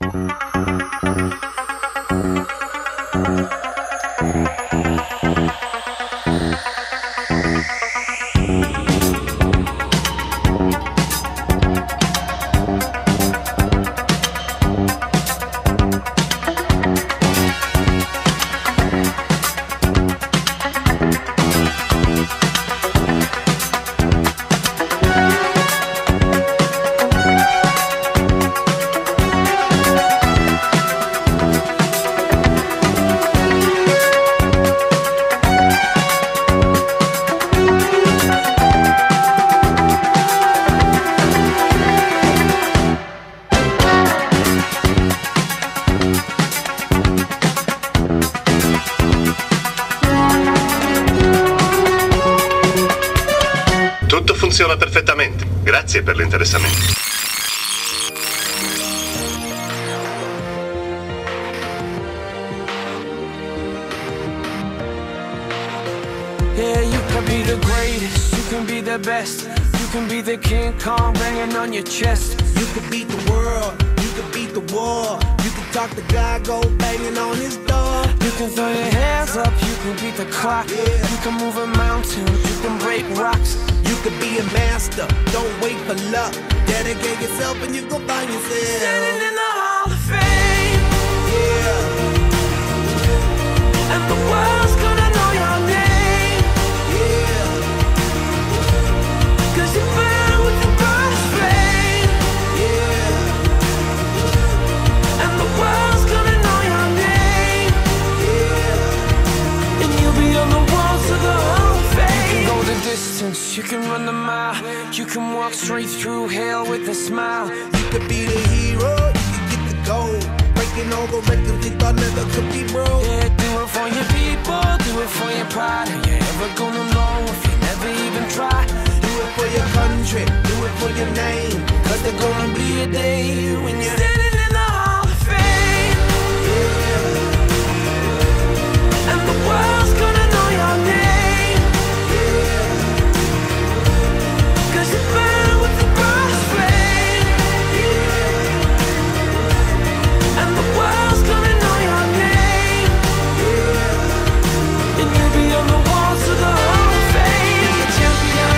Funziona perfettamente. Grazie per l'interessamento. Yeah, you can be the greatest, you can be the best, you can be the King Kong banging on your chest. You can beat the world, you can beat the war. You can talk to God, go banging on his door. You can throw your hands up, you can beat the clock. Yeah. You can move a mountain, you can break rocks. You could be a master, don't wait for luck. Dedicate yourself and you gon' find yourself Standing in the Hall of Fame. Yeah. And the world's gonna know your name. Yeah. 'Cause you burn with the brightest flame. Yeah. And the world's gonna know your name. Yeah. And you'll be on the walls of the Hall of Fame. You can go the distance, you can run the mile. You can walk straight through hell with a smile. You could be the hero, you could get the gold. Breaking all the records you thought never could be broke. Yeah, do it for your people, do it for your pride. Are you ever gonna know if you never even try? Do it for your country, do it for your name. 'Cause there's gonna be a day when you're Standing in the Hall of Fame. yeah. And the world's gonna know your name. Yeah. 'Cause you burn with the brightest flame. Yeah. And the world's gonna know your name. Yeah. And you'll be on the walls of the Hall of Fame. Be a champion.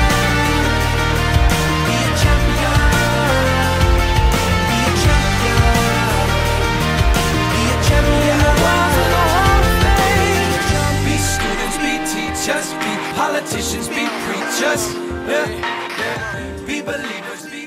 Be a champion. Be a champion. Be a champion. The walls of the Hall of Fame. Be students, be teachers, be politicians, be preachers. Yeah. Be believers, be